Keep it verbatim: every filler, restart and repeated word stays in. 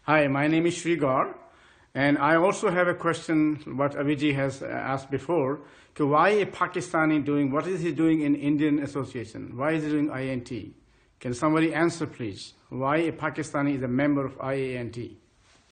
Hi, my name is Shri Gaur, and I also have a question, what Aviji has asked before, why a Pakistani doing, what is he doing in Indian Association? Why is he doing I A N T? Can somebody answer, please? Why a Pakistani is a member of I A N T?